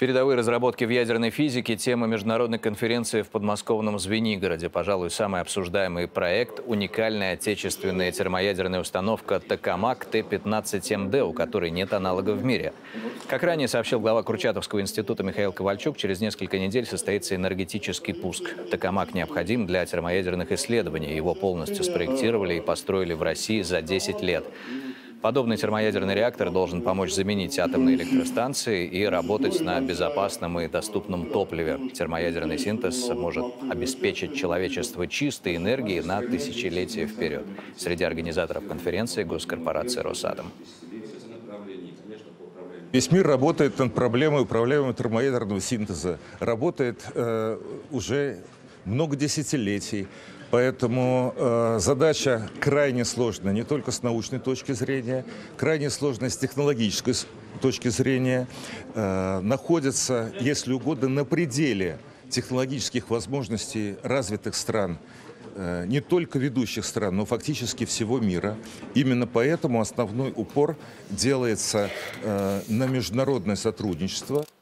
Передовые разработки в ядерной физике – тема международной конференции в подмосковном Звенигороде. Пожалуй, самый обсуждаемый проект – уникальная отечественная термоядерная установка «Токамак Т-15МД», у которой нет аналогов в мире. Как ранее сообщил глава Курчатовского института Михаил Ковальчук, через несколько недель состоится энергетический пуск. «Токамак» необходим для термоядерных исследований. Его полностью спроектировали и построили в России за 10 лет. Подобный термоядерный реактор должен помочь заменить атомные электростанции и работать на безопасном и доступном топливе. Термоядерный синтез может обеспечить человечество чистой энергией на тысячелетия вперед. Среди организаторов конференции госкорпорация «Росатом». Весь мир работает над проблемой управляемого термоядерного синтеза. Работает уже много десятилетий. Поэтому задача крайне сложная, не только с научной точки зрения, крайне сложная с технологической точки зрения. Находится, если угодно, на пределе технологических возможностей развитых стран. Не только ведущих стран, но фактически всего мира. Именно поэтому основной упор делается на международное сотрудничество.